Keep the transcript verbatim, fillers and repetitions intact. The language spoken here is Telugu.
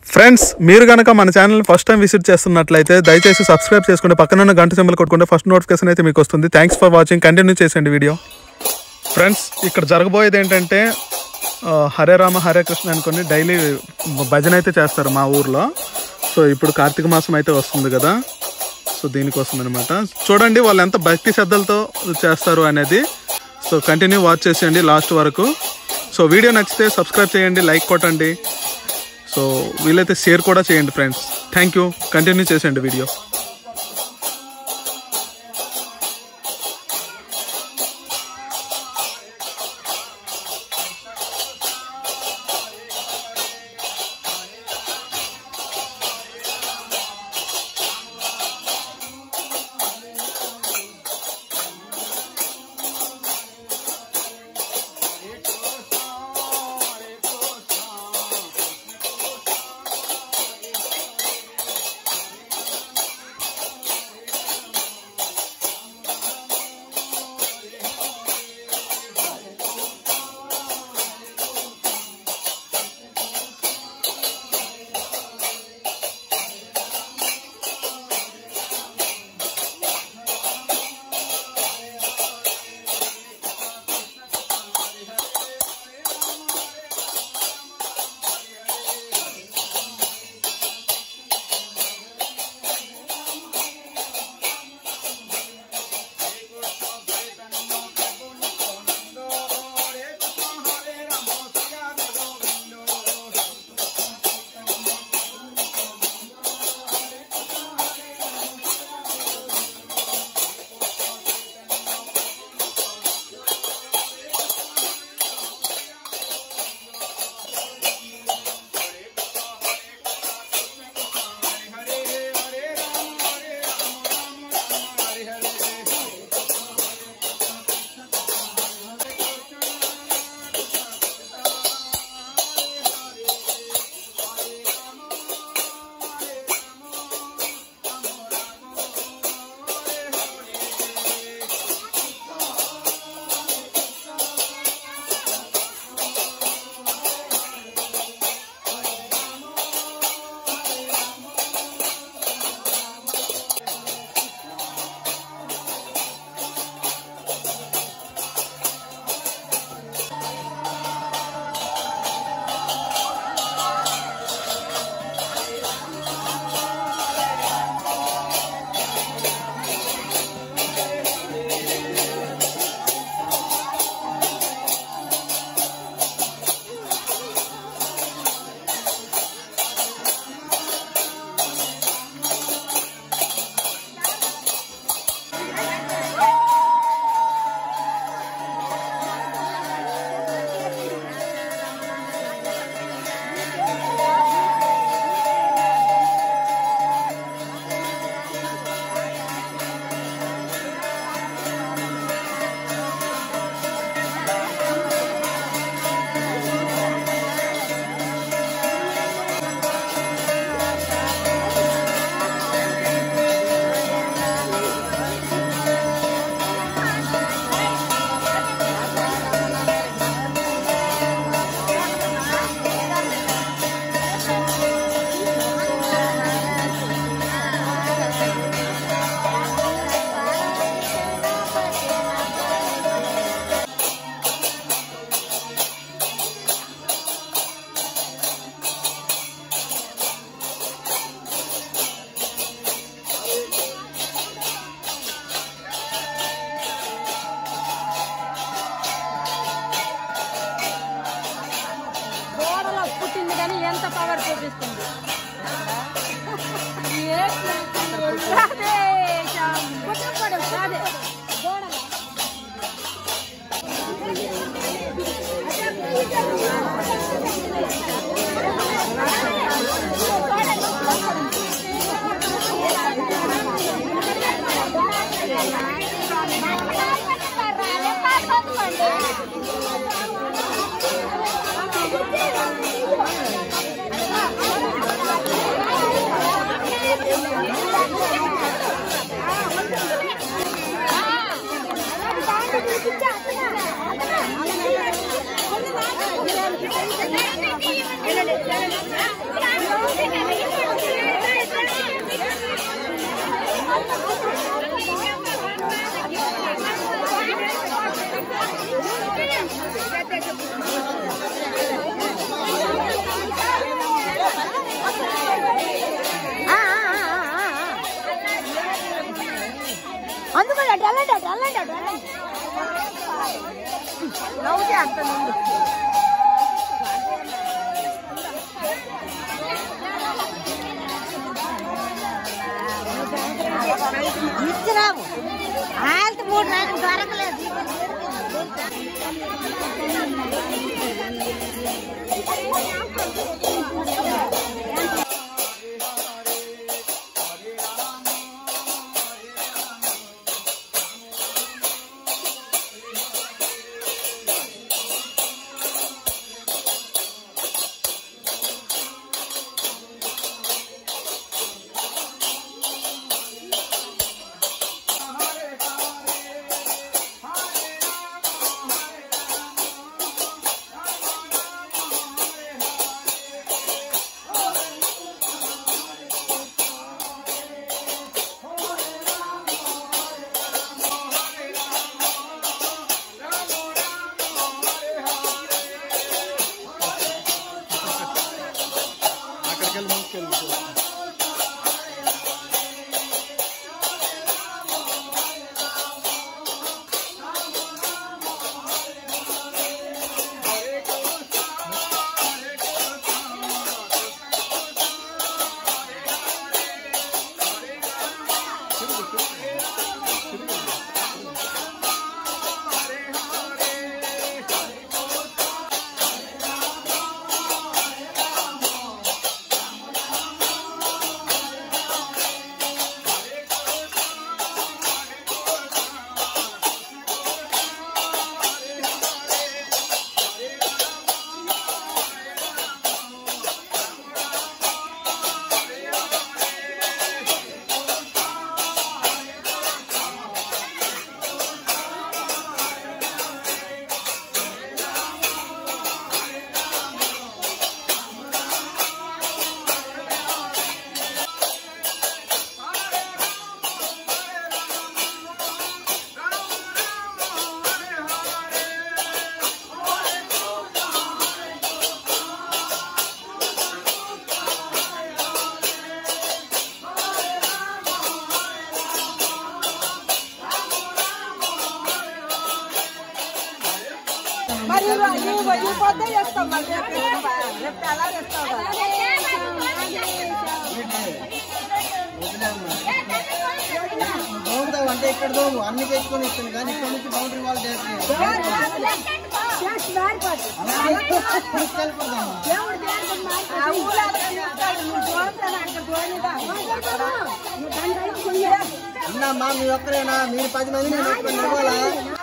ఫ్రెండ్స్ మీరు గనక మన ఛానల్ ఫస్ట్ టైం విజిట్ చేస్తున్నట్లయితే దయచేసి సబ్స్క్రైబ్ చేసుకుంటే పక్కన ఉన్న గంట సింబల్ కొట్టుకుంటే ఫస్ట్ నోటిఫికేషన్ అయితే మీకు వస్తుంది. Thanks for watching. కంటిన్యూ చేసేయండి వీడియో. ఫ్రెండ్స్ ఇక్కడ జరగబోయేది ఏంటంటే హరే రామ హరే కృష్ణ అనుకుని డైలీ భజన అయితే చేస్తారు మా ఊర్లో. సో ఇప్పుడు కార్తీక మాసం అయితే వస్తుంది కదా, సో దీనికోసం అనమాట. చూడండి వాళ్ళు ఎంత భక్తి శ్రద్ధలతో చేస్తారు అనేది. సో కంటిన్యూ వాచ్ చేసేయండి లాస్ట్ వరకు. సో వీడియో నచ్చితే సబ్స్క్రైబ్ చేయండి, లైక్ కొట్టండి, సో వీలైతే షేర్ కూడా చేయండి ఫ్రెండ్స్. Thank you. కంటిన్యూ చేసేయండి వీడియో. ఎంత పవర్ చూపిస్తుంది. ఇచ్చినాము ఆయన మూడు నాకు దొరకలేదు. మరి ఈ పొద్దు చేస్తాం మరి రేపు అలా చేస్తాం దోముతావు అంటే ఇక్కడ దోము అన్ని తెచ్చుకొని ఇస్తాను కానీ ఇక్కడ నుంచి బౌండరీ వాళ్ళు అన్నమ్మా మీ ఒక్కరేనా మీరు పది మంది నేను ఒక్కరిని ఇవ్వాలా